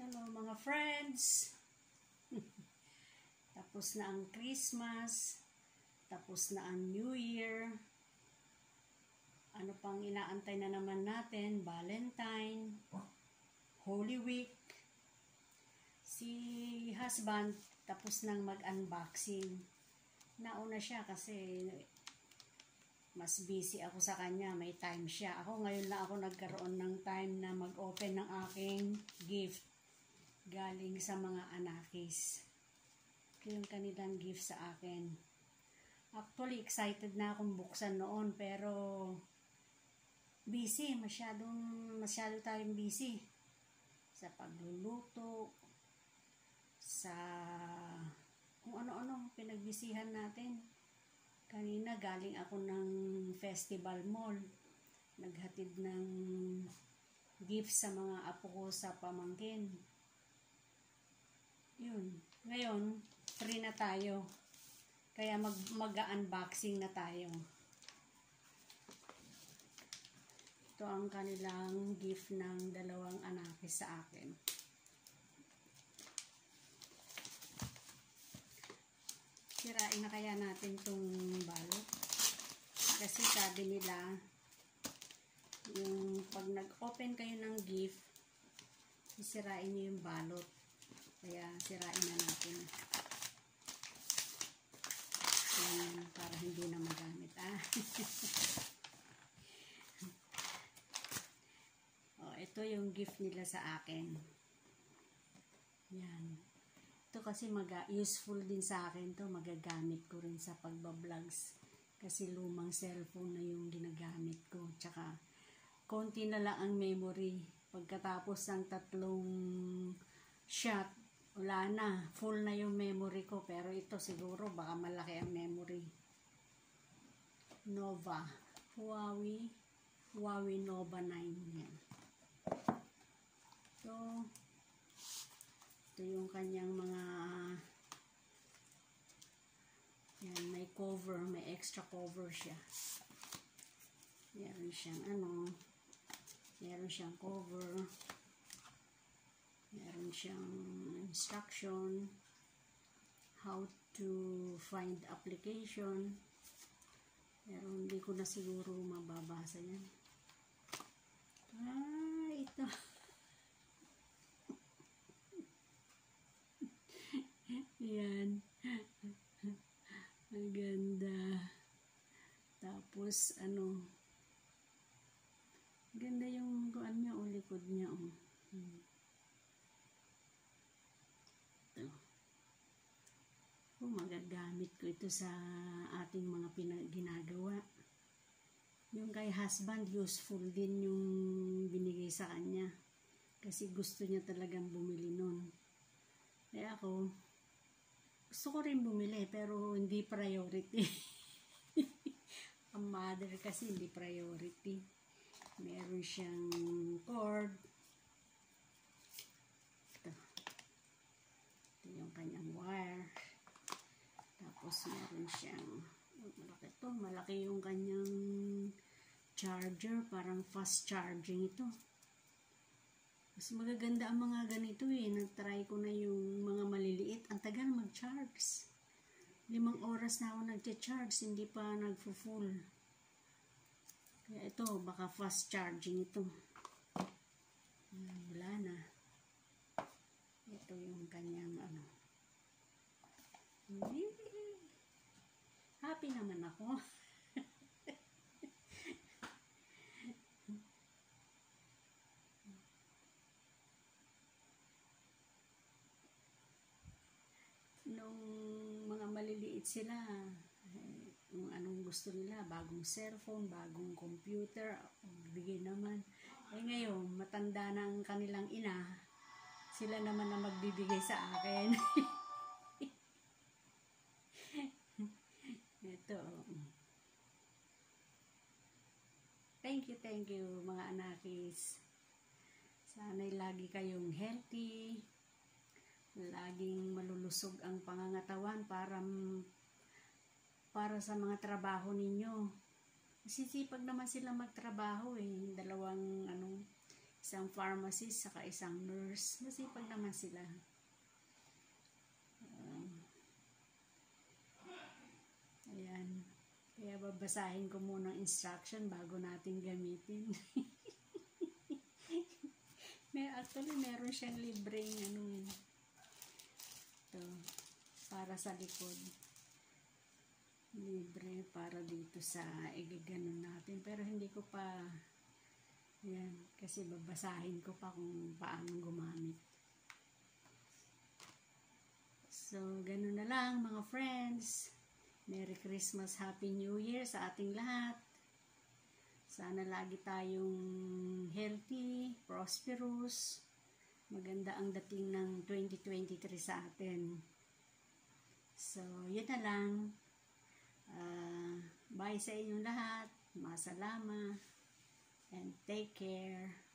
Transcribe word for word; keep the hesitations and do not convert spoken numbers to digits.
Hello mga friends! Tapos na ang Christmas, tapos na ang New Year. Ano pang inaantay na naman natin? Valentine, Holy Week. Si husband tapos nang mag-unboxing. Nauna siya kasi mas busy ako sa kanya, may time siya. Ako ngayon lang ako nagkaroon ng time na mag-open ng aking gift galing sa mga anakis. Ito yung kanilang gift sa akin. Actually, excited na akong buksan noon, pero busy, masyadong masyado tayong busy sa pagluluto, sa kung ano-ano pinagbisihan natin. Kanina galing ako ng Festival Mall. Naghatid ng gift sa mga apo ko sa pamangkin. Yun. Ngayon, free na tayo. Kaya mag, mag-unboxing na tayo. Ito ang kanilang gift ng dalawang anakis sa akin. Sirain na kaya natin itong balot. Kasi sabi nila, yung pag nag-open kayo ng gift, sisirain nyo yung balot. Kaya sirain na natin. Yan, para hindi na magamit. Ah. Oh, ito yung gift nila sa akin. Yan. Ito kasi maga useful din sa akin to, magagamit ko rin sa pagba-vlogs kasi lumang cellphone na yung ginagamit ko, tsaka konti na lang ang memory pagkatapos ng tatlong shot, wala na, full na yung memory ko, pero ito siguro baka malaki ang memory. Nova Huawei Huawei Nova nine. Yan. So ito yung kanyang mga, yan, may cover, may extra cover siya. Meron siyang ano, meron siyang cover, meron siyang instruction, how to find application. Pero hindi ko na siguro mababasa yan. Ah, ito. Yan. Ang ganda. Tapos, ano, ganda yung kuan niya, o likod niya, o. Hmm. Ito. Oh, magagamit ko ito sa ating mga ginagawa. Yung kay husband, useful din yung binigay sa kanya. Kasi gusto niya talagang bumili nun. Kaya ako, gusto ko rin bumili, pero hindi priority. Ang mother kasi hindi priority. Meron siyang cord. Ito. Ito yung kanyang wire. Tapos meron siyang, oh, malaki ito. Malaki yung kanyang charger. Parang fast charging ito. Mas magaganda ang mga ganito eh. Nag-try ko na yung mga maliliit. Ang tagal mag-charge. Limang oras na ako nag-charge. Hindi pa nag-full. Kaya ito, baka fast charging ito. Ayan, wala na. Ito yung kanyang ano. Happy naman ako. Nung mga maliliit sila, eh, kung anong gusto nila, bagong cellphone, bagong computer, bigay naman. Eh ngayon, matanda na ang kanilang ina, sila naman na magbibigay sa akin. Ito. Thank you, thank you mga anakis. Sana'y lagi kayong healthy. Laging malulusog ang pangangatawan para para sa mga trabaho ninyo. Sisipag naman sila magtrabaho eh. Dalawang ano, isang pharmacist, saka isang nurse. Masipag naman sila. Uh, ayan. Kaya babasahin ko muna ang instruction bago natin gamitin. May, actually, meron siyang libreng ano, ito, para sa likod. Libre para dito sa igaganon natin. Pero hindi ko pa, yan, kasi babasahin ko pa kung paano gumamit. So, ganun na lang mga friends. Merry Christmas, Happy New Year sa ating lahat. Sana lagi tayong healthy, prosperous. Maganda ang dating ng twenty twenty-three sa atin. So, yun na lang. Uh, bye sa inyong lahat. Masalama. And take care.